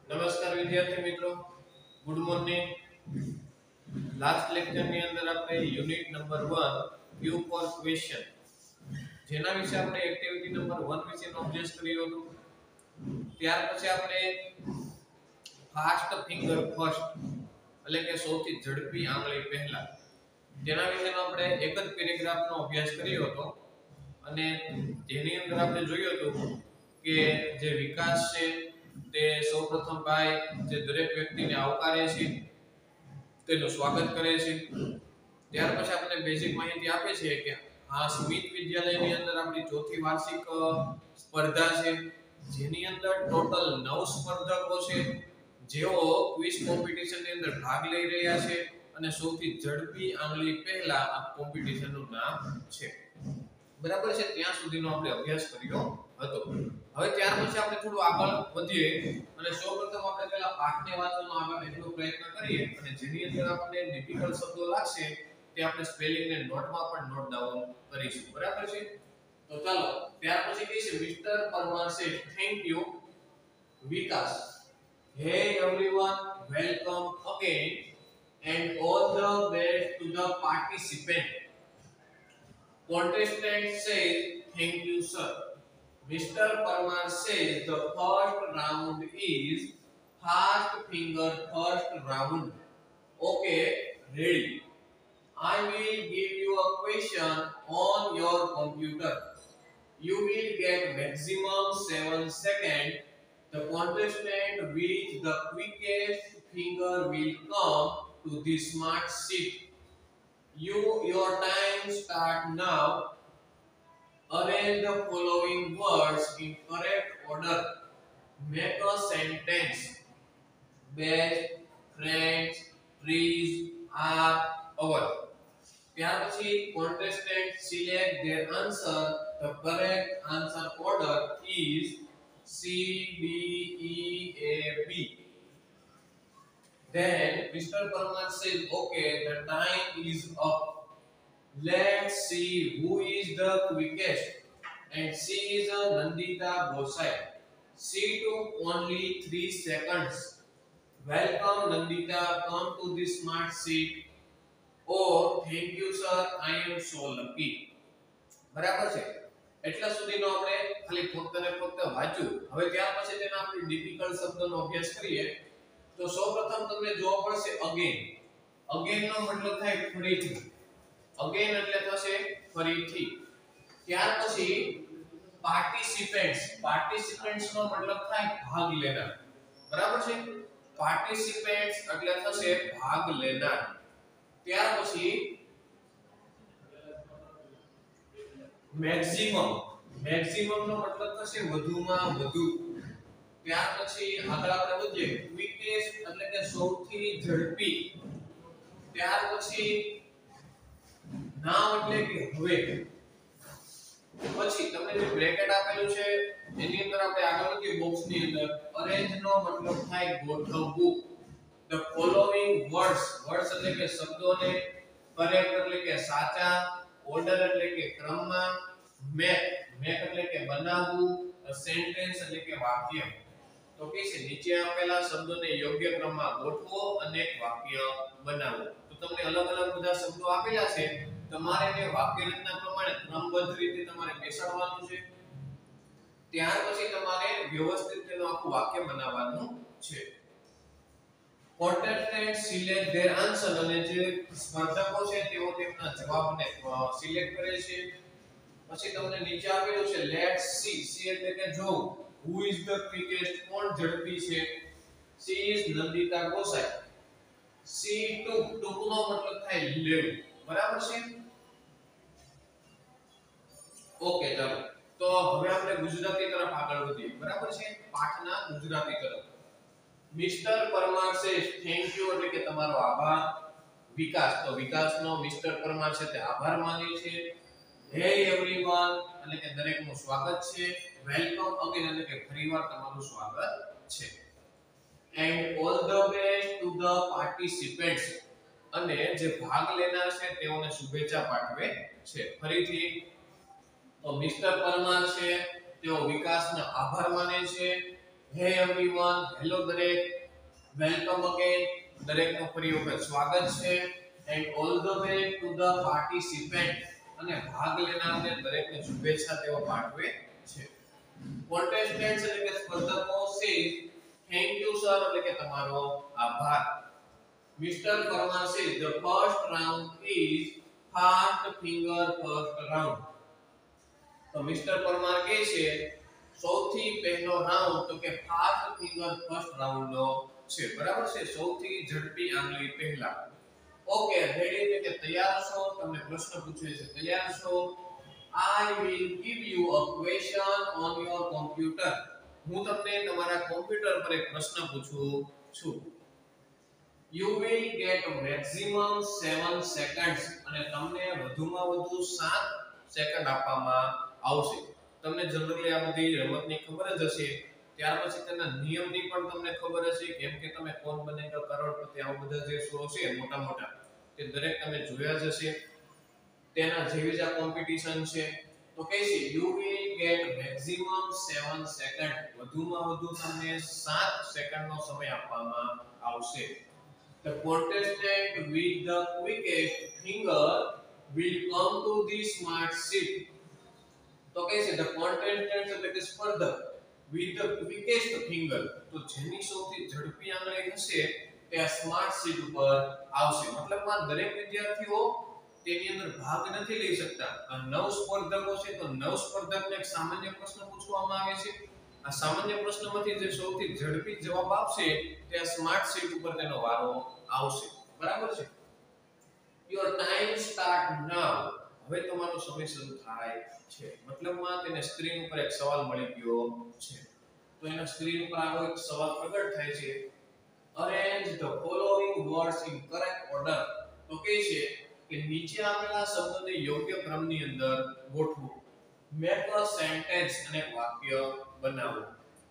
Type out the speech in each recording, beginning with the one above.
નમસ્કાર વિદ્યાર્થી મિત્રો, ગુડ મોર્નિંગ. લાસ્ટ લેક્ચર ની અંદર આપણે unit number 1 Q four question જેના વિશે આપણે એક્ટિવિટી નંબર 1 વિશે અભ્યાસ કર્યો હતો. ત્યાર પછી આપણે ફાસ્ટ ફિંગર ફર્સ્ટ એટલે કે સૌથી ઝડપી આંગળી પહેલા જેના વિશે આપણે એક જ પેરેગ્રાફનો અભ્યાસ કર્યો હતો અને જેની અંદર આપણે જોયું હતું કે જે વિકાસ છે તે સૌપ્રથમ ભાઈ જે દરેક વ્યક્તિને આવકારે છે તેનું સ્વાગત કરે છે. ત્યાર પછી આપણે બેઝિક માહિતી આપે છે કે આ સ્મિત વિદ્યાલયની અંદર આપણી ચોથી વાર્ષિક સ્પર્ધા છે જેની અંદર ટોટલ 9 સ્પર્ધકો છે જેઓ ક્વિઝ કોમ્પિટિશનની અંદર ભાગ લઈ રહ્યા છે અને સૌથી ઝડપી આંગળી પહેલા આ કોમ્પિટિશનનું નામ છે. બરાબર છે, ત્યાં સુધીનો આપણે અભ્યાસ કર્યો હતો. હવે ત્યાર પછી આપણે થોડું આગળ વધીએ અને સૌપ્રથમ આપણે પહેલા પાઠને વાંચવાનો આગળ એટલો પ્રયત્ન કરીએ અને જેની અંદર આપણને ડિફિકલ્ટ શબ્દો લાગશે તે આપણે સ્પેલિંગ ને નોટમાં પણ નોટ ડાઉન કરીશું. બરાબર છે, તો ચાલો ત્યાર પછી કહે છે mister Parmar say thank you Vikas. Hey everyone, welcome again and all the best to the participant. Contestant says thank you sir. Mr. Parmar says the first round is fast finger first round. Okay, ready. I will give you a question on your computer. You will get maximum 7 seconds. The contestant with the quickest finger will come to the smart sheet. Your time start now. Arrange the following words in correct order. Make a sentence. Best friends, trees are our. ત્યાર પછી contestant select their answer. The correct answer order is C, D, E, A, B. Then Mr. Parmar says, okay, the time is up. Let's see who is the quickest. And she is a Nandita Bosai. She took only 3 seconds. Welcome Nandita, come to the smart seat. Oh, thank you sir, I am so lucky. બરાબર છે, એટલા સુધીનો આપણે ખાલી ફક્ત ને ફક્ત વાંચ્યું. હવે ત્યાર પછી તેના આપણે ડિફિકલ્ટ શબ્દનો અભ્યાસ કરીએ તો સૌપ્રથમ તમને જોવા પડશે અગેન. અગેન નો મતલબ થાય ફરીથી. અગેન એટલે થશે ફરીથી. ત્યાર પછી પાર્ટિસિપેન્ટ્સ. પાર્ટિસિપેન્ટ્સ નો મતલબ થાય ભાગ લેનાર. બરાબર છે, પાર્ટિસિપેન્ટ્સ એટલે થશે ભાગ લેનાર. ત્યાર પછી મેક્સિમમ. મેક્સિમમ નો મતલબ થશે વધુમાં વધુ. ત્યાર પછી આગળ આપણે વધીએ ક્વિકેસ્ટ એટલે કે સૌથી ઝડપી. ત્યાર પછી નાવ એટલે કે હવે. પછી તમને જે બ્રેકેટ આપેલું છે એની અંદર આપણે આગળ વધીએ બોક્સ ની અંદર અરેન્જ નો મતલબ થાય ગોઠવવું. The following words. વર્ડ્સ એટલે કે શબ્દોને. કરેક્ટ એટલે કે સાચા. ઓર્ડર એટલે કે ક્રમમાં. મેક. મેક એટલે કે બનાવવું. સેન્ટેન્સ એટલે કે વાક્ય. તો કે છે નીચે આપેલા શબ્દોને યોગ્ય ક્રમમાં ગોઠવો અને એક વાક્ય બનાવો. તો તમને અલગ અલગ બધા શબ્દો આપેલા છે, તમારે તે વાક્ય રચના પ્રમાણે ક્રમબદ્ધ રીતે તમારે બેસાડવાનું છે. ત્યાર પછી તમારે વ્યવસ્થિત તેનું આખું વાક્ય બનાવવાનું છે. Contestant select their answer અને જે સ્પર્ધકો છે તેઓ તેમના જવાબને સિલેક્ટ કરે છે. પછી તમને નીચે આપેલું છે લેટ્સ સી. સી એટલે કે જોવું. Who is the quickest? કોણ ઝડપી છે? She is Nandita Gosai. She took. took નો મતલબ થાય લેવું. બરાબર છે, ઓકે ચાલો. તો હવે આપણે ગુજરાતી તરફ આગળ વધીએ. બરાબર છે, પાઠના ગુજરાતી તરફ. Mister Parmar says thank you એટલે કે તમારો આભાર. વિકાસ. તો વિકાસનો મિસ્ટર પરમાર છે તે આભાર માને છે. હે એવરીવન એટલે કે દરેકનું સ્વાગત છે. વેલકમ અગેન એટલે કે ફરીવાર તમારું સ્વાગત છે. And all the best to the participants અને જે ભાગ લેનાર છે તેઓને શુભેચ્છા પાઠવે છે. ફરીથી તો મિસ્ટર પરમાર છે તેઓ વિકાસનો આભાર માને છે Hey everyone, hello દરેક, welcome again. દરેકનું ફરી વખત સ્વાગત છે and all the way to the participant અને ભાગ લેનારને દરેકને શુભેચ્છા તેઓ પાઠવે છે. Contestants એટલે કે સ્પર્ધકો છે, thank you sir એટલે કે તમારો આભાર. Mr. Parmar says the first round is fast finger first round. તો મિસ્ટર પરમાર કહે છે સૌથી પહેલો રાઉન્ડ તો કે ફાસ્ટ ફિંગર ફર્સ્ટ રાઉન્ડ નો છે, બરાબર છે, સૌથી ઝડપી આંગળી પહેલા. ઓકે, રેડી છે કે તૈયાર છો? તમને પ્રશ્ન પૂછ્યો છે, તૈયાર છો? I will give you a question on your computer. હું તમને તમારા કોમ્પ્યુટર પર એક પ્રશ્ન પૂછું છું. You will get maximum 7 seconds અને તમને વધુમાં વધુ 7 સેકન્ડ આપવામાં આવશે. તમને જનરલી આ બધી રમતની ખબર જ હશે. ત્યાર પછી તેના નિયમની પણ તમને ખબર હશે, કેમ કે તમે કોણ બનેગા કરોડપતિ આવા બધા જે શો છે મોટા મોટા તે દરેક તમે જોયા જ હશે. તેના જેવી જ આ કોમ્પિટિશન છે. તો કહે છે you will get maximum 7 second, વધુમાં વધુ તમને 7 સેકન્ડનો સમય આપવામાં આવશે. The contestant with the quickest finger will come to the smart sheet. તો કહે છે the contestant એટલે કે સ્પર્ધક with the quickest finger, તો જેની સૌથી ઝડપી આંગળી હશે તે આ સ્માર્ટ શીટ ઉપર આવશે. મતલબમાં દરેક વિદ્યાર્થીઓ તેની અંદર ભાગ નથી લઈ શકતા. આ 9 સ્પર્ધકો છે, તો 9 સ્પર્ધકને એક સામાન્ય પ્રશ્ન પૂછવામાં આવે છે. આ સામાન્ય પ્રશ્નમાંથી જે સૌથી ઝડપી જવાબ આપશે તે આ સ્માર્ટ શીટ ઉપર તેનો વારો આવશે. બરાબર છે? Your time start now. હવે તમારો સમય શરૂ થાય છે. મતલબમાં તેને સ્ક્રીન ઉપર એક સવાલ મળી ગયો છે. તો એના સ્ક્રીન ઉપર આવો એક સવાલ પ્રગટ થાય છે. Arrange the following words in correct order. તો કહે છે કે નીચે આપેલા શબ્દોને યોગ્ય ક્રમની અંદર ગોઠવો. Make a sentence અને વાક્ય બનાવો.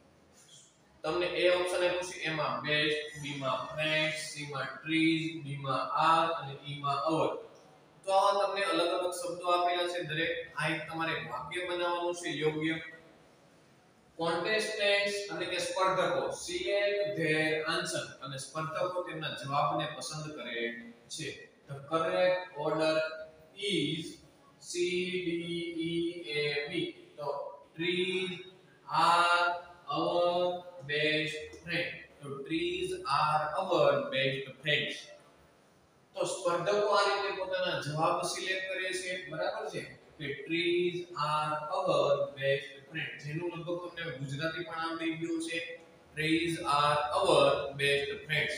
તમને એ ઓપ્શન આપ્યું છે, એમાં બેસ્ટ, બી માં ફ્રેન્ડ્સ, સી માં ટ્રીઝ, ડી માં આર અને ઈ માં અવર. તો આ તમને અલગ અલગ શબ્દો આપેલા છે. દરેક આ એક તમારે વાક્ય બનાવવાનું છે યોગ્ય. કોન્ટેસ્ટન્ટ્સ એટલે કે સ્પર્ધકો સિલેક્ટ ધેર આન્સર, અને સ્પર્ધકો તેમના જવાબને પસંદ કરે છે. The correct order is C D E A B. તો trees are our best friend. તો trees are our best friends. તો સ્પર્ધકો આ રીતે પોતાના જવાબ સિલેક્ટ કરે છે, બરાબર છે, કે trees are our best friend, જેનું લગભગ તમને ગુજરાતી પણ આવડી ગયું છે. trees are our best friends.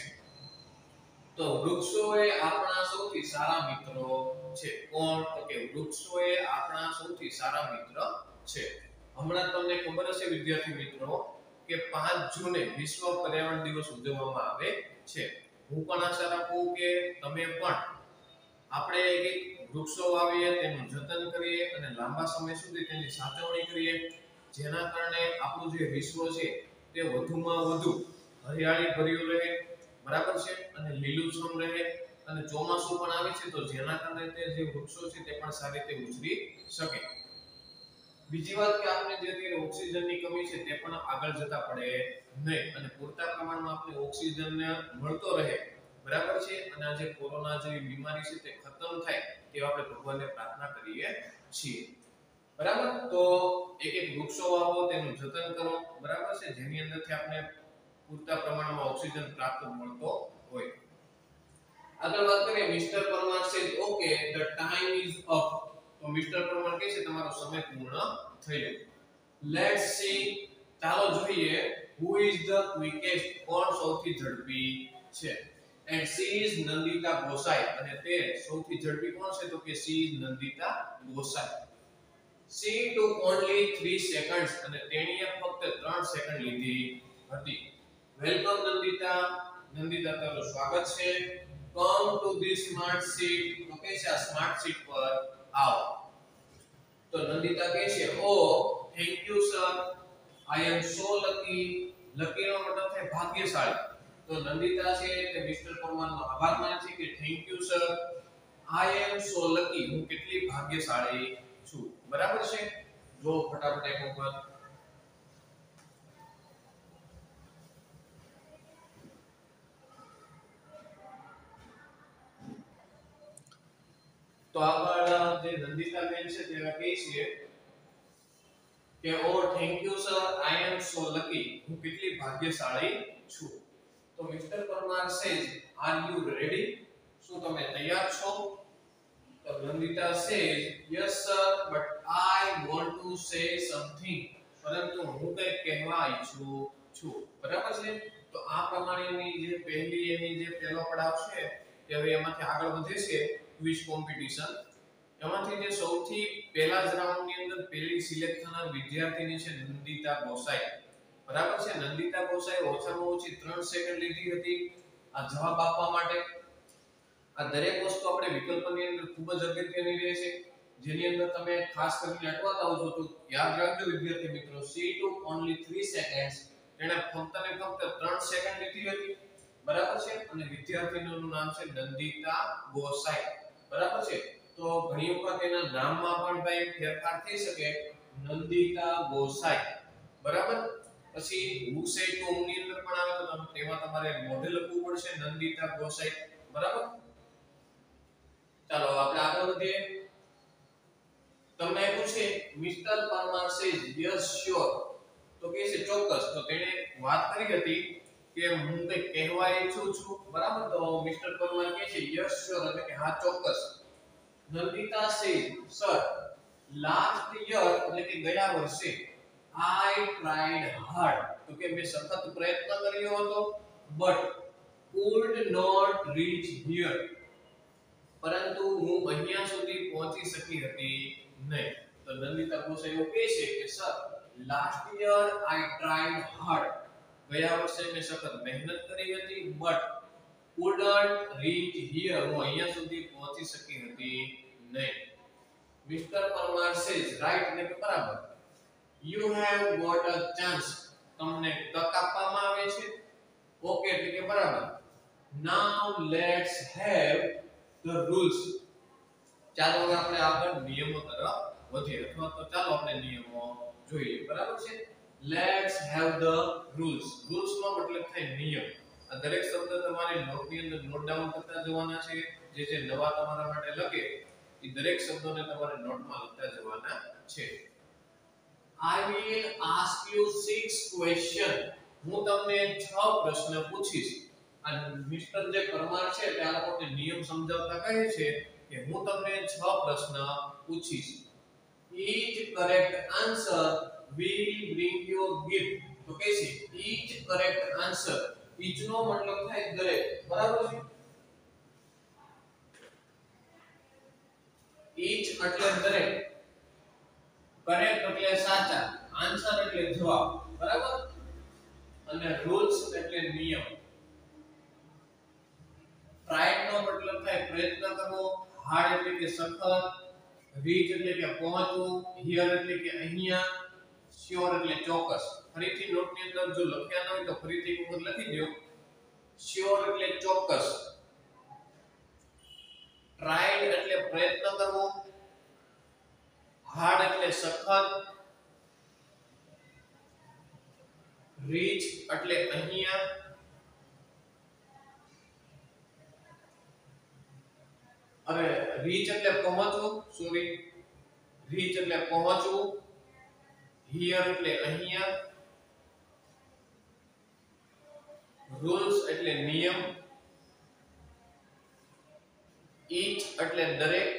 તો વૃક્ષો એ આપણા સૌથી સારા મિત્રો છે. કોણ? તો કે વૃક્ષો એ આપણા સૌથી સારા મિત્ર છે. હમણાં તમને ખબર હશે વિદ્યાર્થી મિત્રો કે 5 જૂને વિશ્વ પર્યાવરણ દિવસ ઉજવવામાં આવે છે. હું પણ આશા રાખું કે તમે પણ આપણે એક વૃક્ષો વાવીએ, તેનું જતન કરીએ અને લાંબા સમય સુધી તેની સાચવણી કરીએ, જેના કારણે આપણું જે વિશ્વ છે તે વધુમાં વધુ હરિયાળી ભર્યું રહે, બરાબર છે, અને લીલુંછમ રહે, અને ચોમાસું પણ આવે છે તો જેના કારણે તે જે વૃક્ષો છે તે પણ સારી રીતે ઉછરી શકે. બીજી વાત કે આપણે જે અત્યારે ઓક્સિજનની કમી છે તે પણ આગળ જતા પડે નહીં, અને પૂરતા પ્રમાણમાં આપણે ઓક્સિજન મળતો રહે, બરાબર છે, અને આ જે કોરોના જેવી બીમારી છે તે ખતમ થાય તેવા આપણે ભગવાનને પ્રાર્થના કરીએ છીએ. બરાબર? તો એક એક વૃક્ષો વાવો, તેનું જતન કરો, બરાબર છે, જેની અંદરથી આપણે પૂરતા પ્રમાણમાં ઓક્સિજન પ્રાપ્ત મળતો હોય. આગળ વાત કરીએ, mister Parmar says okay the time is up. તો મિસ્ટર પરમાર કહે છે તમારો સમય પૂર્ણ થયો. લેટ્સ સી, ચાલો જોઈએ, who is the quickest, કોણ સૌથી ઝડપી છે. and she is Nandita Gosai, અને તે સૌથી ઝડપી કોણ છે? તો કે she is Nandita Gosai. she took only 3 seconds, અને તેણીએ ફક્ત 3 સેકન્ડ લીધી હતી. વેલકમ નંદિતા. નંદિતા, તમારું સ્વાગત છે. come to this smart sheet. તો કે છે આ સ્માર્ટ શીટ પર આવો. તો નંદિતા કહે છે oh thank you sir, I am so lucky. lucky નો મતલબ થાય ભાગ્યશાળી. તો નંદિતા છે તે મિસ્ટર પરમારનો આભાર માને છે કે thank you sir, I am so lucky, હું કેટલી ભાગ્યશાળી છું. બરાબર છે? જો ફટાફટ એક વખત આગળ જે નંદિતા બેન છે તે કહે છે કે oh thank you sir I am so lucky, હું કેટલી ભાગ્યશાળી છું. તો mister Parmar says are you ready, શું તમે તૈયાર છો? તો Nandita says yes sir but I want to say something, પરંતુ હું કંઈક કહેવા ઈચ્છું છું. બરાબર છે. તો આ પ્રમાણેની જે પહેલી એની જે પહેલો પડાવ છે તે હવે એમાંથી આગળ વધે છે ક્વિઝ કોમ્પિટિશન. એમાંથી જે સૌથી પહેલા જ રાઉન્ડની અંદર પહેલી સિલેક્ટ થનાર વિદ્યાર્થીની છે નંદિતા ગોસાઈ. બરાબર છે. નંદિતા ગોસાઈ ઓછામાં ઓછી 3 સેકન્ડ લીધી હતી આ જવાબ આપવા માટે. આ દરેક વસ્તુ આપણે વિકલ્પની અંદર ખૂબ જ અગત્યની રહે છે, જેની અંદર તમે ખાસ કરીને અટવાતા હોવ છો તો યાદ રાખજો વિદ્યાર્થી મિત્રો, સી ટુ ઓન્લી 3 સેકન્ડ્સ, તેણે ફક્ત ને ફક્ત 3 સેકન્ડ લીધી હતી. બરાબર છે. અને વિદ્યાર્થીનું નામ છે નંદિતા ગોસાઈ. બરાબર છે. તો ઘણી વખત એના નામમાં પણ ભાઈ ફેરફાર થઈ શકે, નંદિતા ગોસાઈ. બરાબર. પછી હુ સે ટુ ની અંદર પણ આવે તો તેમાં તમારે મોઢે લખવું પડશે નંદિતા ગોસાઈ. બરાબર. ચાલો આપણે આગળ વધીએ. તમને પૂછે mister Parmar says yes sure, તો કે છે ચોક્કસ. તો તેણે વાત કરી હતી કે હું કંઈક કહેવા ઈચ્છું છું. બરાબર. તો મિસ્ટર પરમાર કહે છે યસ શ્યોર, એટલે કે હા ચોક્કસ. Nandita says sir last year, એટલે કે ગયા વર્ષે આઈ ટ્રાઈડ હાર્ડ, તો કે મેં સખત પ્રયત્ન કર્યો હતો, but could not reach here, પરંતુ હું અહીંયા સુધી પહોંચી શકી હતી નહીં. તો નંદિતા ગોસાઈ એવું કહે છે કે sir last year I tried hard, ગયા વર્ષે મેં સખત મહેનત કરી હતી, બટ couldn't reach here, હું અહીંયા સુધી પહોંચી શકી હતી નહીં. મિસ્ટર પરમાર સેઝ રાઈટ, એટલે કે બરાબર. You have got a chance, તમને તક આપવામાં આવે છે. ઓકે, એટલે કે બરાબર. Now let's have the rules. ચાલો હવે આપણે આગળ નિયમો તરફ વધીએ, અથવા તો ચાલો આપણે નિયમો જોઈએ. બરાબર છે. Let's have the rules. Rules નો મતલબ થાય નિયમ. આ દરેક શબ્દ તમારે નોટની અંદર નોટ ડાઉન કરતા જવાના છે. જે નવા તમારા માટે લખે એ દરેક શબ્દોને તમારે નોટમાં લખતા જવાના છે. I will ask you 6 question. હું તમને 6 પ્રશ્ન પૂછીશ. આ મિસ્ટર જે પરમાર છે તે આ લોકોને નિયમ સમજાવતા કહે છે કે હું તમને 6 પ્રશ્ન પૂછીશ. Each correct answer will bring you a gift. તો કે છે each correct answer. each નો મતલબ થાય દરેક. બરાબર છે. each એટલે દરેક, કરેક્ટ એટલે સાચા, આન્સર એટલે જવાબ. બરાબર. અને રૂલ્સ એટલે નિયમ. ટ્રાઈડ નો મતલબ થાય પ્રયત્ન કરવો, હાર્ડ એટલે કે સખત, રીચ એટલે કે પહોંચવું, હિયર એટલે કે અહીંયા, શ્યોર એટલે ચોક્કસ. ફરીથી નોટની અંદર જો લખ્યા ન હોય તો ફરીથી એક વખત લખી દો. શ્યોર એટલે ચોક્કસ, ટ્રાઈડ એટલે પ્રયત્ન કરવો, હાર્ડ એટલે સખત, રીચ એટલે અહીંયા, હવે રીચ એટલે પહોંચવું, સોરી, રીચ એટલે પહોંચવું, હિયર એટલે અહીંયા, રૂલ્સ એટલે નિયમ, ઈચ એટલે દરેક,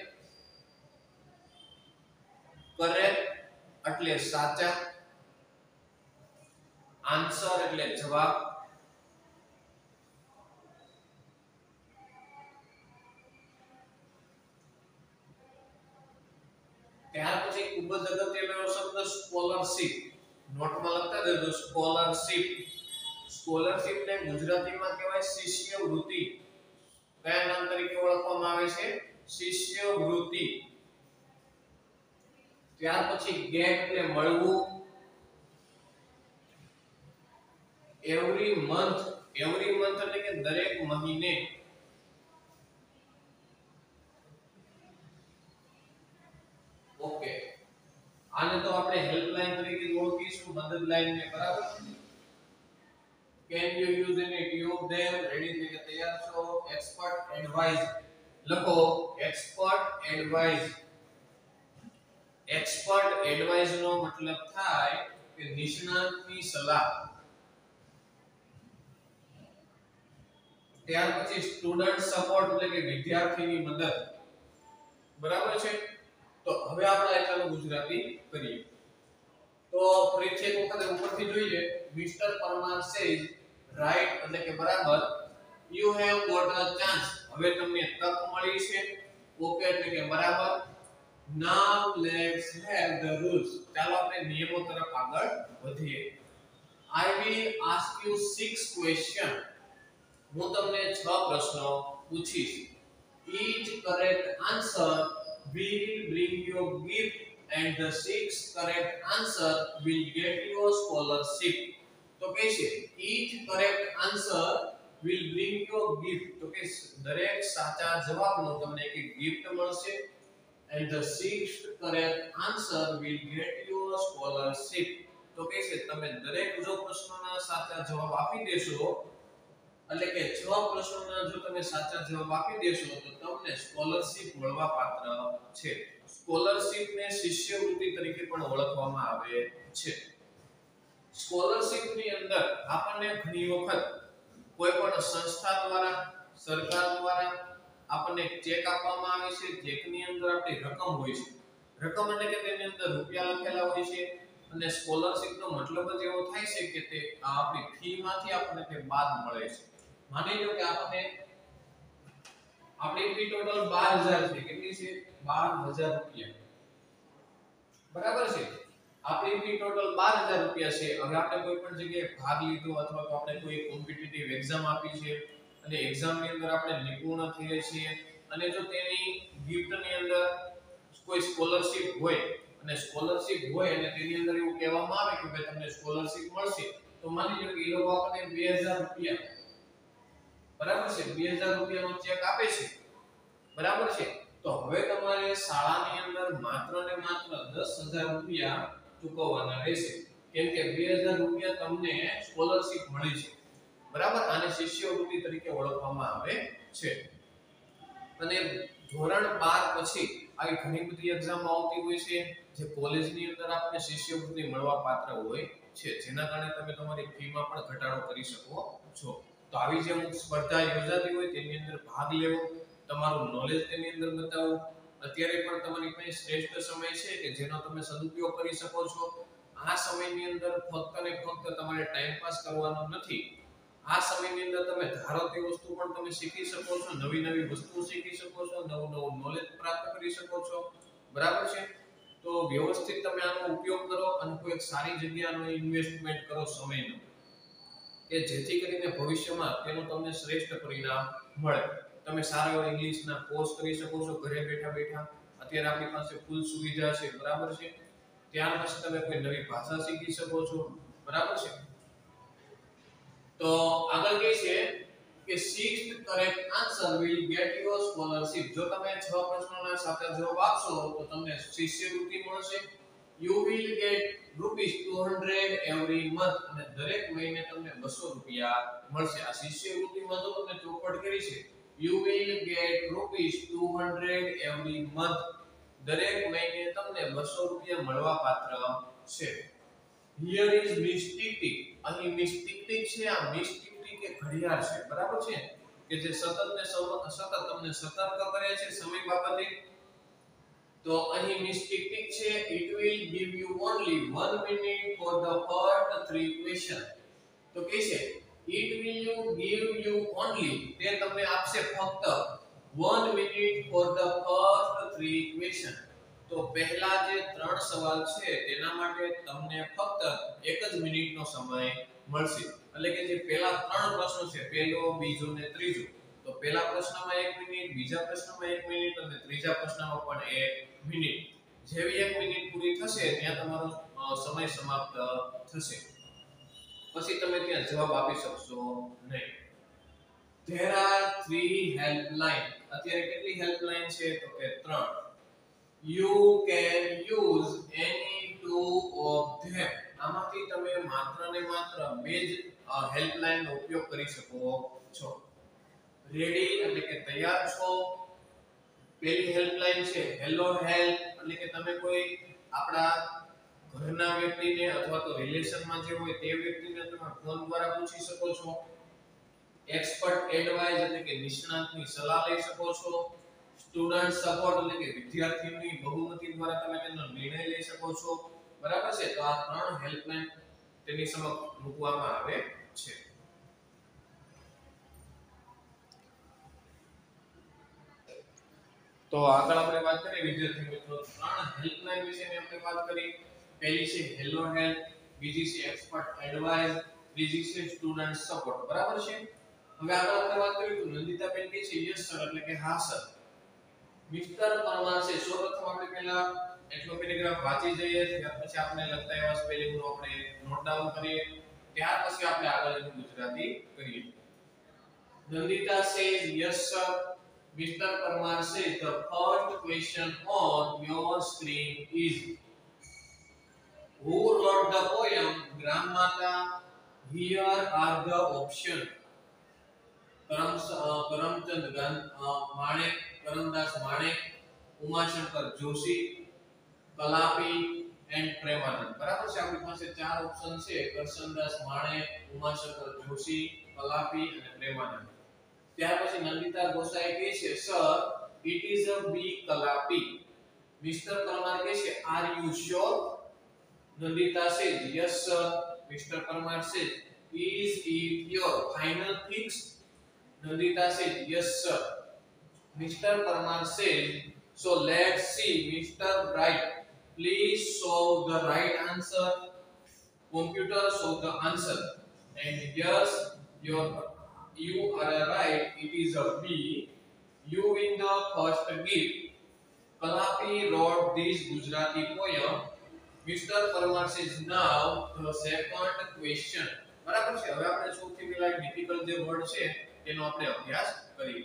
કરેક્ટ એટલે સાચા, આન્સર એટલે જવાબ, ત્યાર પછી ખૂબ જ અગત્યનો શબ્દ સ્કોલરશિપ. નોટમાં લખતા જજો સ્કોલરશિપ. સ્કોલરશિપ ને ગુજરાતીમાં કહેવાય શિષ્યવૃત્તિ. કયા નામ તરીકે ઓળખવામાં આવે છે? શિષ્યવૃત્તિ. ત્યાર પછી ગેટ એટલે મળવું, એવરી મંથ, એવરી મંથ એટલે કે દરેક મહિને, ઓકે. આને તો આપણે હેલ્પલાઇન તરીકે ઓળખીશું, મદદ લાઈન ને. બરાબર. Can you use any of them? Ready એટલે કે તૈયાર છો. એક્સપર્ટ, એડવાઇસ, લખો એક્સપર્ટ એડવાઇસ નો મતલબ થાય કે નિષ્ણાતની સલાહ. ત્યાર પછી સ્ટુડન્ટ સપોર્ટ એટલે કે વિદ્યાર્થીની મદદ. બરાબર છે. તો હવે આપણે ચાલો ગુજરાતી કરીએ. તો ફરીથી એક વખત ઉપરથી જોઈએ. મિસ્ટર પરમાર સેઝ રાઈટ એટલે કે બરાબર. You have got a chance. હવે તમને તક મળી છે. ઓકે એટલે કે બરાબર. Now let's have the rules. ચાલો આપણે નિયમો તરફ આગળ વધીએ. I will ask you 6 questions. હું તમને 6 પ્રશ્નો પૂછીશ. Each correct answer will bring you a gift and the 6 correct answer will get you a scholarship. તો કે છે each correct answer will bring you a gift. તો કે દરેક સાચા જવાબનો તમને એક ગિફ્ટ મળશે and the 6th correct answer will get you a scholarship. તો કે છે તમે દરેક જો પ્રશ્નોના સાચા જવાબ આપી દેશો એટલે કે 6 પ્રશ્નોના જો તમે સાચા જવાબ આપી દેશો તો તમને સ્કોલરશિપ મળવા પાત્ર છે. સ્કોલરશિપને શિષ્યવૃત્તિ તરીકે પણ ઓળખવામાં આવે છે. સ્કોલરશિપની અંદર આપણને ઘણી વખત કોઈ પણ સંસ્થા દ્વારા સરકાર દ્વારા આપણને ચેક આપવામાં આવે છે. ચેકની અંદર આપણી રકમ હોય છે. રકમ એટલે કે તેની અંદર રૂપિયા લખેલા હોય છે અને સ્કોલરશિપનો મતલબ જ એવો થાય છે કે તે આપણી ફીમાંથી આપણને તે બાદ મળે છે. માની લો કે આપણને આપણી ફી ટોટલ 12000 છે. કેટલી છે? 12000 રૂપિયા. બરાબર છે. આપણી ફી ટોટલ 12000 રૂપિયા છે. હવે આપણે કોઈ પણ જગ્યાએ ભાગ લીધો અથવા તો આપણે કોઈ કોમ્પિટિટિવ એક્ઝામ આપી છે અને એક્ઝામની અંદર આપણે નિપુણ થઈએ છીએ અને જો તેની ગિફ્ટની અંદર કોઈ સ્કોલરશિપ હોય અને સ્કોલરશિપ હોય અને તેની અંદર એવું કહેવામાં આવે કે ભાઈ તમને સ્કોલરશિપ મળશે તો માની લો કે એ લોકો આપણને 2000 રૂપિયા બરાબર છે 2000 રૂપિયાનો ચેક આપે છે. બરાબર છે. તો હવે તમારે શાળાની અંદર માત્ર ને માત્ર 10000 રૂપિયા ચૂકવવાના રહેશે કેમ કે 2000 રૂપિયા તમને સ્કોલરશિપ મળી છે. બરાબર. આને શિષ્યવૃત્તિ તરીકે ઓળખવામાં આવે છે. અને ધોરણ 12 પછી આવી ઘણી બધી એક્ઝામ આવતી હોય છે જે કોલેજની અંદર આપને શિષ્યવૃત્તિ મળવા પાત્ર હોય છે જેના કારણે તમે તમારી ફીમાં પણ ઘટાડો કરી શકો છો. તો આવી જે અમુક સ્પર્ધા યોજાતી હોય તેની અંદર ભાગ લેવો, તમારું નોલેજ તેની અંદર બતાવો. અત્યારે પણ તમારી પાસે શ્રેષ્ઠ સમય છે કે જેનો તમે સદુપયોગ કરી શકો છો. આ સમયની અંદર ફક્ત ને ફક્ત તમારે ટાઈમ પાસ કરવાનો નથી. આ સમયની અંદર તમે ધારો તે વસ્તુ પણ તમે શીખી શકો છો, નવી નવી વસ્તુ શીખી શકો છો, નવું નોલેજ પ્રાપ્ત કરી શકો છો. બરાબર છે. તો વ્યવસ્થિત તમે આનો ઉપયોગ કરો અને કોઈ સારી જગ્યાનો ઇન્વેસ્ટમેન્ટ કરો સમયનો કે જેથી કરીને ભવિષ્યમાં તેનું તમને શ્રેષ્ઠ પરિણામ મળે. તમે સારો એવો ઇંગ્લિશના કોર્સ કરી શકો છો ઘરે બેઠા બેઠા. અત્યારે આપણી પાસે ફૂલ સુવિધા છે. બરાબર છે. ત્યાર પછી તમે કોઈ નવી ભાષા શીખી શકો છો. બરાબર છે. તો આગળ કહે છે કે 6th correct answer will get you a scholarship. જો તમે 6 પ્રશ્નોના સાચા જવાબ આપશો તો તમને શિષ્યવૃત્તિ મળશે. You will get rupees 200 every month અને દરેક મહિને તમને 200 રૂપિયા મળશે. આ શિષ્યવૃત્તિમાં જો તમને ચોપડ કરી છે you will get rupees 200 every month. દરેક મહિને તમને 200 રૂપિયા મળવા પાત્ર છે. Here is mystic tick. અહીં mystic tick છે. આ mystic tick એ ઘડિયાળ છે. બરાબર છે. કે જે સતત તમને સતર્ક કરે છે સમય બાબતે. તો અહીં mystic tick છે. It will give you only 1 minute for the first 3 questions. તો કે છે it will give you only તે તમને આપશે ફક્ત 1 minute for the first 3 questions. તો પહેલા જે 3 સવાલ છે તેના માટે તમને ફક્ત 1 જ મિનિટનો સમય મળશે. એટલે કે જે પહેલા 3 પ્રશ્નો છે પહેલો, બીજો ને ત્રીજો, તો પહેલા પ્રશ્નમાં 1 મિનિટ, બીજા પ્રશ્નમાં 1 મિનિટ અને ત્રીજા પ્રશ્નમાં પણ 1 મિનિટ. જેવી 1 મિનિટ પૂરી થશે ત્યાં તમારો સમય સમાપ્ત થશે. પછી તમે ત્યાં જવાબ આપી શકશો નહીં. There are 3 helpline. અત્યારે કેટલી હેલ્પલાઇન છે તો કે 3. You can use any two of them. આમાંથી તમે માત્ર ને માત્ર બે જ હેલ્પલાઇન નો ઉપયોગ કરી શકો છો. રેડી એટલે કે તૈયાર છો, પેલી હેલ્પલાઇન છે હેલો હેલ્પ, એટલે કે તમે કોઈ આપણા ઘરના વ્યક્તિને અથવા તો રિલેશનમાં જે હોય તે વ્યક્તિને તમે ફોન દ્વારા પૂછી શકો છો. એક્સપર્ટ એડવાઇસ એટલે કે નિષ્ણાતની સલાહ લઈ શકો છો. સ્ટુડન્ટ સપોર્ટ એટલે કે વિદ્યાર્થીની બહુમતી દ્વારા તમે તેનો નિર્ણય લઈ શકો છો. બરાબર છે. તો આ ત્રણ હેલ્પલાઇન તેની સમક્ષ મૂકવામાં આવે છે. તો આગળ આપણે વાત કરીએ વિદ્યાર્થી મિત્રો, ત્રણ હેલ્પલાઇન વિશેની આપણે વાત કરી. પહેલી છે હેલો હેલ્પ, બીજી છે એક્સપર્ટ એડવાઇસ, ત્રીજી છે સ્ટુડન્ટ સપોર્ટ. બરાબર છે. હવે આગળ આપણે વાત કરીએ તો નંદિતાબેન કહે છે યસ સર એટલે કે હા સર. મિસ્ટર પરમાર છે સૌપ્રથમ આપણે પહેલા એટલો પેરેગ્રાફ વાંચી જઈએ, ત્યાર પછી આપણે લખતા એવા સ્પેલિંગનો આપણે નોટ ડાઉન કરીએ, ત્યાર પછી આપણે આગળનું ગુજરાતી કરીએ. Nandita says yes sir. Mr. Parmar says the first question on your screen is who wrote the poem Grandmata? Here are the options. Karamchand Manek, Karamdas Manek, Umashankar Joshi, Kalapi and Premanand. बराबर છે. આપણી પાસે ચાર ઓપ્શન છે કરમદાસ માણેક, ઉમાશંકર જોશી, કલાપી અને પ્રેમાનંદ. ત્યાર પછી નંદિતા ગોસાઈ કહે છે sir it is a B Kalapi. Mister Parmar કહે છે are you sure? Nandita says yes sir. Mister Parmar says is it your final fix? Nandita says yes sir. Mr. Parmar says so let's see. Mr. Bright, please show the right answer. Computer show the answer. And yes, you are right. It is a B. You win the first gift. Kalapi wrote this Gujarati poem. Mr. Parmar says now the second question. બરાબર છે. હવે આપણે સૌથી પહેલા difficult જે word છે તેનો આપણે અભ્યાસ કરીએ.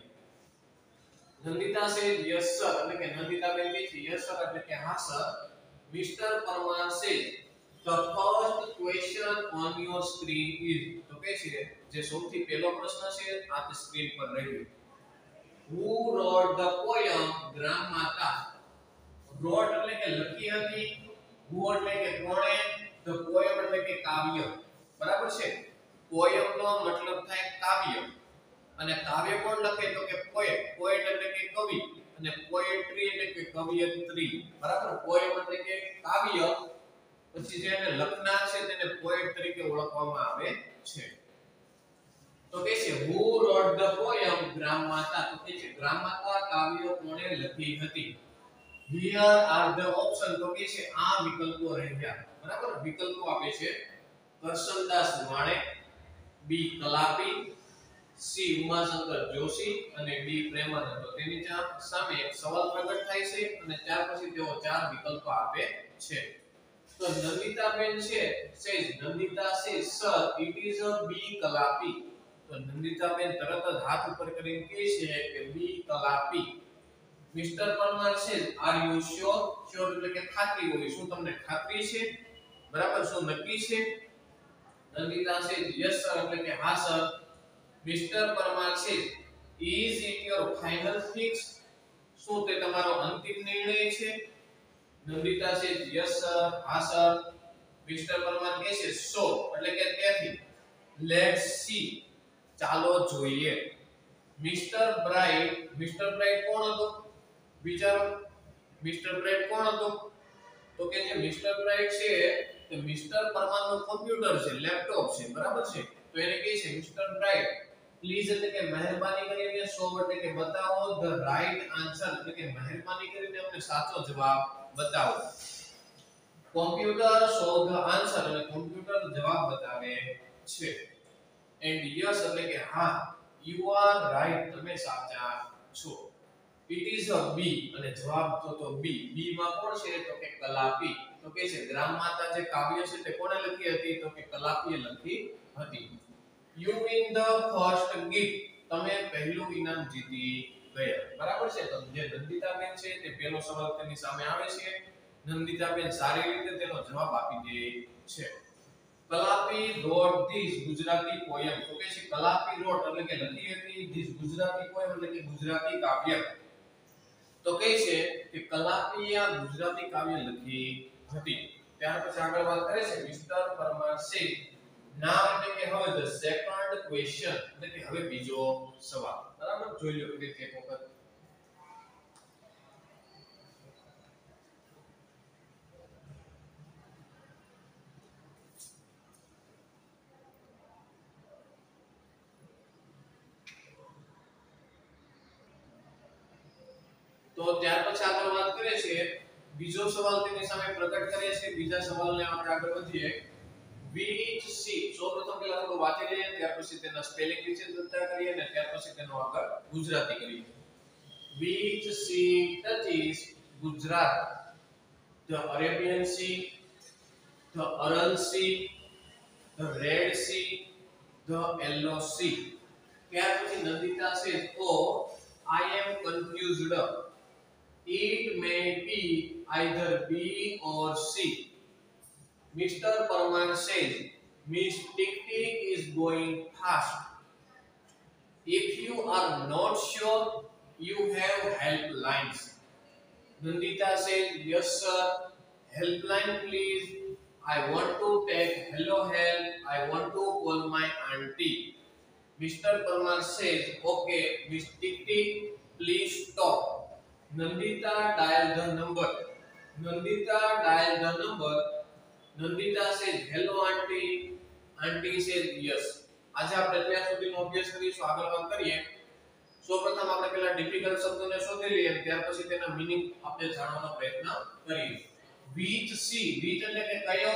નંદિતા says yes sir એટલે કે નંદિતાબેન કહે છે yes sir એટલે કે હા sir. Mister Parmar says the first question on your screen is, તો કે છે જે સૌથી પહેલો પ્રશ્ન છે આ તે સ્ક્રીન પર રહ્યો. who wrote the poem Grandmata? wrote એટલે કે લખી હતી, who એટલે કે કોણે, the poem એટલે કે કાવ્ય. બરાબર છે. પોયમ નો મતલબ થાય કાવ્ય, અને કાવ્ય કોણ લખે તો કે પોએટ. પોએટ એટલે કે કવિ અને પોએટ્રી એટલે કે કવિયત્રી. બરાબર. પોયમ એટલે કે કાવ્ય, પછી જેને લખનાર છે તેને પોએટ તરીકે ઓળખવામાં આવે છે. તો કે છે who wrote the poem Grandmata? તો કે છે ગ્રામમાતા કાવ્ય કોણે લખી હતી. here are the options. તો કે છે આ વિકલ્પો રહ્યા. બરાબર. વિકલ્પો આપે છે કરમદાસ માણેક, બી કલાપી, સી ઉમાશંકર જોશી અને ડી પ્રેમાનંદ. તો તેની સામે એક સવાલ પ્રગટ થાય છે અને ત્યાર પછી તેઓ ચાર વિકલ્પો આપે છે. તો નંદિતાબેન છે says Nandita says sir it is a બી કલાપી. તો નંદિતાબેન તરત જ હાથ ઉપર કરીને કહે છે કે B Kalapi. Mister Parmar says are you sure? sure એટલે કે ખાતરી હોય. શું તમને ખાતરી છે? બરાબર. શું નક્કી છે? નંદિતા says yes sir એટલે કે હા sir. Mister Parmar says is it your final fix? શું તે તમારો અંતિમ નિર્ણય છે? નંદિતા says yes sir હા સર. મિસ્ટર પરમાર કહે છે so એટલે કે તેથી. let's see ચાલો જોઈએ. મિસ્ટર બ્રાઇટ કોણ હતો? વિચારો. મિસ્ટર બ્રાઇટ કોણ હતો? તો કે જે મિસ્ટર બ્રાઇટ છે તે મિસ્ટર પરમારનું કોમ્પ્યુટર છે, લેપટોપ છે. બરાબર છે. તો એને કહે છે મિસ્ટર બ્રાઇટ પ્લીઝ એટલે કે મહેરબાની કરીને શો એટલે કે બતાવો, ધ રાઈટ આન્સર એટલે કે મહેરબાની કરીને અમને સાચો જવાબ બતાવો. કોમ્પ્યુટર શો ધ આન્સર એટલે કોમ્પ્યુટર જવાબ બતાવે છે. એન્ડ યસ એટલે કે હા, યુ આર રાઈટ તમે સાચા છો. ઇટ ઇઝ અ બી અને જવાબ તો બી. બી માં કોણ છે તો કે કલાપી. તો કે છે ગ્રામમાતા જે કાવ્ય છે તે કોણે લખી હતી તો કે કલાપીએ લખી હતી. You win the first gift તમે પહેલું ઇનામ જીતી ગયા. બરાબર છે. તો જે નંદિતાબેન છે તે પહેલો સવાલ તેની સામે આવે છે. નંદિતાબેન સારી રીતે તેનો જવાબ આપી દે છે. Kalapi wrote this Gujarati poem. તો કે છે કલાપી wrote એટલે કે લખી હતી this ગુજરાતી પોયમ એટલે કે ગુજરાતી કાવ્ય. તો કહે છે કે કલાપિયા ગુજરાતી કાવ્ય લખી હતી. ત્યાર પછી આગળ વાત કરે છે મિસ્ટર પરમાર સિંહ. નામ એટલે કે હવે ધ સેકન્ડ ક્વેશ્ચન એટલે કે હવે બીજો સવાલ. બરાબર, જોઈ લો કે એક વખત. તો ત્યાર પછી આગળ વાત કરે છે બીજો સવાલ તેની સામે પ્રકટ કરે છે. બીજા સવાલને આપણે આગળ વધીએ. which sea, સૌપ્રથમ પહેલા થોડું વાંચી લઈએ, ત્યાર પછી તેના સ્પેલિંગ વિશે ચર્ચા કરીએ અને ત્યાર પછી તેનો આગળ ગુજરાતી કરીએ. which sea touches Gujarat? The Arabian Sea, the Aral Sea, the Red Sea, the Yellow Sea. ત્યાર પછી Nandita says, oh, I am confused. It may be either B or C. Mr. Parmar says, Miss Tick Tick is going fast. If you are not sure, you have helplines. Nandita says, yes sir. Helpline please. I want to take hello help. I want to call my auntie. Mr. Parmar says, okay, Miss Tick Tick, please stop. Nandita dial the number. Nandita dial the number. Nandita says, hello auntie. Auntie says, yes. આજે આપણે અત્યાર સુધીનો અભ્યાસ કરીશું. આગળ વાત કરીએ. સૌપ્રથમ આપણે પહેલા ડિફિકલ્ટ શબ્દોને શોધી લઈએ, ત્યાર પછી તેના મીનિંગ આપણે જાણવાનો પ્રયત્ન કરીએ. which sea, which એટલે કે કયો,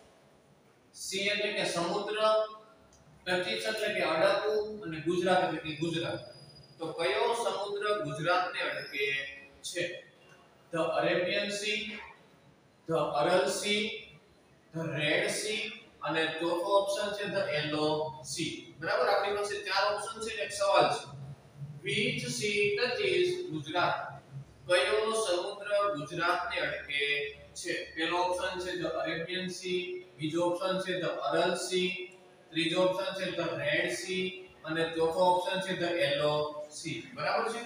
sea એટલે કે સમુદ્ર, touches એટલે કે અડકવું અને ગુજરાત એટલે કે ગુજરાત. તો કયો સમુદ્ર ગુજરાતને અડકે છે? the Arabian Sea, the Aral Sea, the Red Sea અને ચોથો ઓપ્શન છે the Yellow Sea. બરાબર, આપણી પાસે ચાર ઓપ્શન છે અને એક સવાલ છે. which sea touches Gujarat? કયો સમુદ્ર ગુજરાતને અડકે છે? પહેલો ઓપ્શન છે the Arabian Sea, બીજો ઓપ્શન છે the Aral Sea, ત્રીજો ઓપ્શન છે the Red Sea અને ચોથો ઓપ્શન છે the Yellow Sea. બરાબર છે.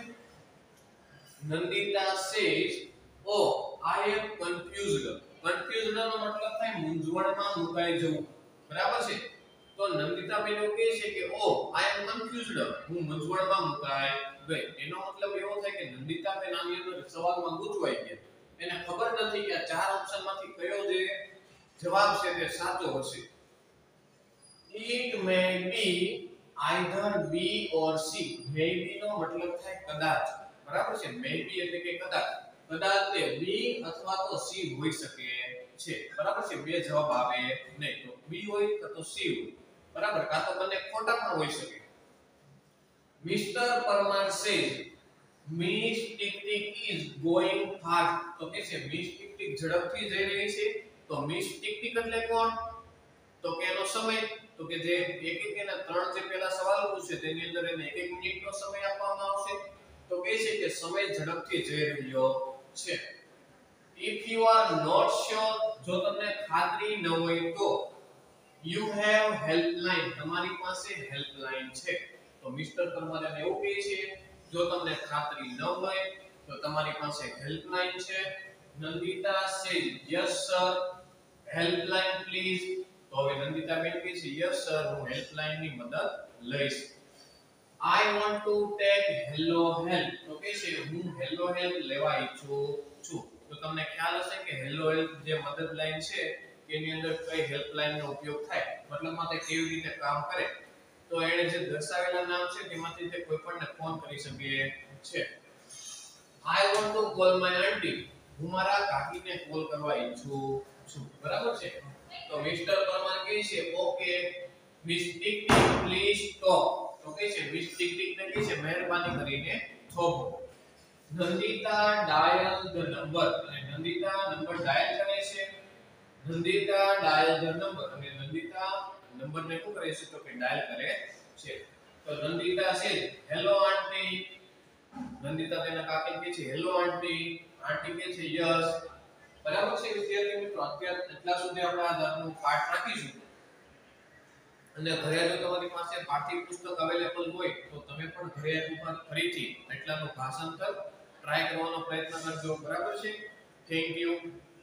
Nandita says, oh, I am confused. confused નો મતલબ થાય મૂંઝવણમાં મુકાઈ જવું. બરાબર છે. તો નંદિતા બેન એવું કહે છે કે oh, I am confused. હું મૂંઝવણમાં મુકાઈ ગઈ. એનો મતલબ એવો થાય કે નંદિતા બેન આની અંદર સવાલમાં ગૂંચવાઈ ગયા. એને ખબર નથી કે આ ચાર ઓપ્શનમાંથી કયો જે જવાબ છે તે સાચો હશે. it may be either B or C. maybe નો મતલબ થાય કદાચ. બરાબર છે. maybe એટલે કે કદાચ. કદાચ તે B અથવા તો C હોઈ શકે છે. બરાબર છે. બે જવાબ આવે નહીં. તો B હોય તો C હોય. બરાબર, કાં તો બંને ખોટા પણ હોઈ શકે. Mr. Parmar says, Miss Tick Tick is going fast. તો કે છે Miss Tick Tick ઝડપથી જઈ રહી છે. તો Miss Tick Tick એટલે કોણ? તો કે એનો સમય. તો કે જે એક એક એના ત્રણ જે પહેલા સવાલ પૂછે તેની અંદર એને એક એક મિનિટનો સમય આપવામાં આવશે. તો કહે છે કે સમય ઝડપથી જઈ રહ્યો છે. if you are not sure, જો તમને ખાતરી ન હોય તો you have helpline, તમારી પાસે હેલ્પલાઇન છે. તો મિસ્ટર પરમાર એને એવું કહે છે જો તમને ખાતરી ન હોય તો તમારી પાસે હેલ્પલાઇન છે. Nandita says, yes sir, helpline please. તો હવે નંદિતા બેન કહે છે yes sir, હું હેલ્પલાઇન ની મદદ લઈશ. I want to take hello help. તો કે છે હું hello help લેવા ઈચ્છું છું. તો તમને ખ્યાલ હશે કે hello help જે મદદ લાઈન છે એની અંદર કઈ હેલ્પલાઇન નો ઉપયોગ થાય, મતલબમાં તે કેવી રીતે કામ કરે. તો એને જે દર્શાવેલા નામ છે તેમાંથી તે કોઈ પણને ફોન કરી શકે છે. I want to call my auntie. હું મારા કાકીને કોલ કરવા ઈચ્છું છું. બરાબર છે. તો મિસ્ટર પરમાર કહે છે okay miss tick tick please stop. તો કહે છે મિસ ટિક ટિક ને કહે છે મહેરબાની કરીને થોભો. Nandita dial the number. અને નંદિતા નંબર ડાયલ કરે છે. Nandita dial the number. અને નંદિતા નંબરને શું કરે છે તો કે ડાયલ કરે છે. તો નંદિતા છે હેલો આંટી. નંદિતા તેના કાકી કહે છે હેલો આંટી. આંટી કહે છે યસ. બરાબર છે વિદ્યાર્થી મિત્રો, અત્યાર એટલા સુધી આપણે આ દાખલાનો પાઠ રાખીશું. અને ઘરે જો તમારી પાસે પાઠ્ય પુસ્તક અવેલેબલ હોય તો તમે પણ ઘરે ફરીથી એટલાનું ભાષાંતર ટ્રાય કરવાનો પ્રયત્ન કરજો. બરાબર છે? Thank you.